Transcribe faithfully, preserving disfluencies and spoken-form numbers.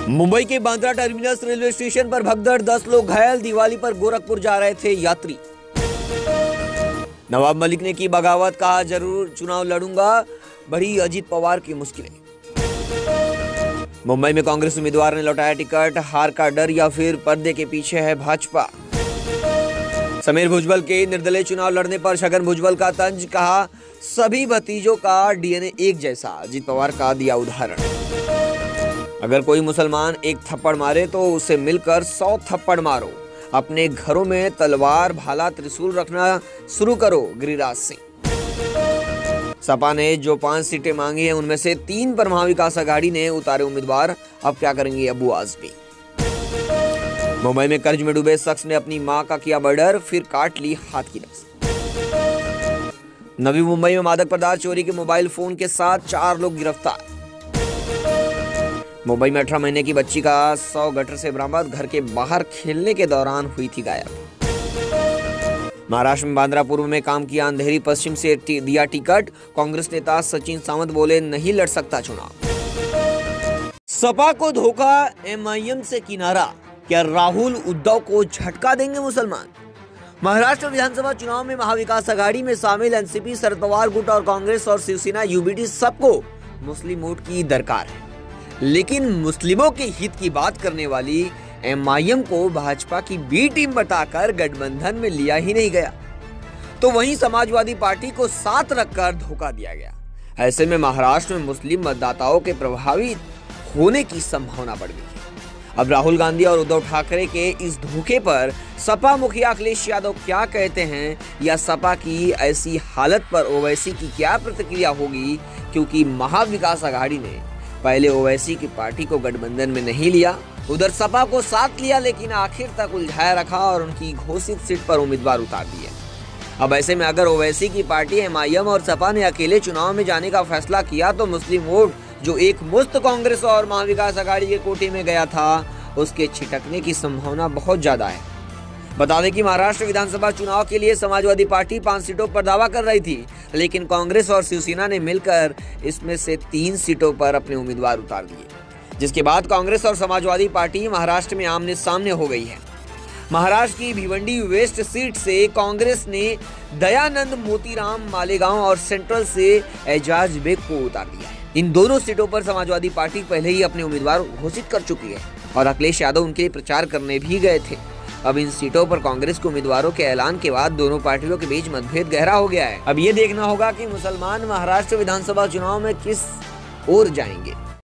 मुंबई के Bandra terminus railway station पर भगदड़, दस लोग घायल। दिवाली पर गोरखपुर जा रहे थे यात्री। नवाब मलिक ने की बगावत, कहा जरूर चुनाव लड़ूंगा, बढ़ी अजीत पवार की मुश्किलें। मुंबई में कांग्रेस उम्मीदवार ने लौटाया टिकट, हार का डर या फिर पर्दे के पीछे है भाजपा। समीर भुजबल के निर्दलीय चुनाव लड़ने पर छगन भुजबल का तंज, कहा सभी भतीजों का डीएनए एक जैसा। अजीत पवार का दिया उदाहरण, अगर कोई मुसलमान एक थप्पड़ मारे तो उसे मिलकर सौ थप्पड़ मारो। अपने घरों में तलवार, भाला, त्रिशूल रखना शुरू करो। गिरिराज सिंह। सपा ने जो पांच सीटें मांगी हैं उनमें से तीन पर महाविकास आघाड़ी ने उतारे उम्मीदवार। अब क्या करेंगे अबू आजमी। मुंबई में कर्ज में डूबे शख्स ने अपनी मां का किया मर्डर, फिर काट ली हाथ की नस। नवी मुंबई में मादक पदार्थ चोरी के मोबाइल फोन के साथ चार लोग गिरफ्तार। मुंबई में अठारह महीने की बच्ची का सौ गटर से बरामद, घर के बाहर खेलने के दौरान हुई थी गायब। महाराष्ट्र में बांद्रा पूर्व में काम किया अंधेरी पश्चिम से दिया टिकट। कांग्रेस नेता सचिन सावंत बोले नहीं लड़ सकता चुनाव। सपा को धोखा, एमआईएम से किनारा, क्या राहुल उद्धव को झटका देंगे मुसलमान। महाराष्ट्र विधानसभा चुनाव में महाविकास आघाड़ी में शामिल एनसीपी, शरद पवार गुट और कांग्रेस और शिवसेना, यूबीटी सबको मुस्लिम वोट की दरकार है, लेकिन मुस्लिमों के हित की बात करने वाली एमआईएम को भाजपा की बी टीम बताकर गठबंधन में लिया ही नहीं गया, तो वहीं समाजवादी पार्टी को साथ रखकर धोखा दिया गया। ऐसे में महाराष्ट्र में मुस्लिम मतदाताओं के प्रभावित होने की संभावना बढ़ गई है। अब राहुल गांधी और उद्धव ठाकरे के इस धोखे पर सपा मुखिया अखिलेश यादव क्या कहते हैं, या सपा की ऐसी हालत पर ओवैसी की क्या प्रतिक्रिया होगी, क्योंकि महाविकास आघाड़ी ने पहले ओवैसी की पार्टी को गठबंधन में नहीं लिया, उधर सपा को साथ लिया, लेकिन आखिर तक उलझाया रखा और उनकी घोषित सीट पर उम्मीदवार उतार दिए। अब ऐसे में अगर ओवैसी की पार्टी एमआईएम और सपा ने अकेले चुनाव में जाने का फैसला किया तो मुस्लिम वोट जो एक मुस्त कांग्रेस और महाविकास आघाड़ी के कोटे में गया था, उसके छिटकने की संभावना बहुत ज्यादा है। बता दें कि महाराष्ट्र विधानसभा चुनाव के लिए समाजवादी पार्टी पांच सीटों पर दावा कर रही थी, लेकिन कांग्रेस और शिवसेना ने मिलकर इसमें से तीन सीटों पर अपने उम्मीदवार उतार दिए, जिसके बाद कांग्रेस और समाजवादी पार्टी महाराष्ट्र में आमने सामने हो गई है। महाराष्ट्र की भिवंडी वेस्ट सीट से कांग्रेस ने दयानंद मोतीराम मालेगांव और सेंट्रल से एजाज बेग को उतार दिया है। इन दोनों सीटों पर समाजवादी पार्टी पहले ही अपने उम्मीदवार घोषित कर चुकी है और अखिलेश यादव उनके लिए प्रचार करने भी गए थे। अब इन सीटों पर कांग्रेस के उम्मीदवारों के ऐलान के बाद दोनों पार्टियों के बीच मतभेद गहरा हो गया है। अब ये देखना होगा कि मुसलमान महाराष्ट्र विधानसभा चुनाव में किस ओर जाएंगे।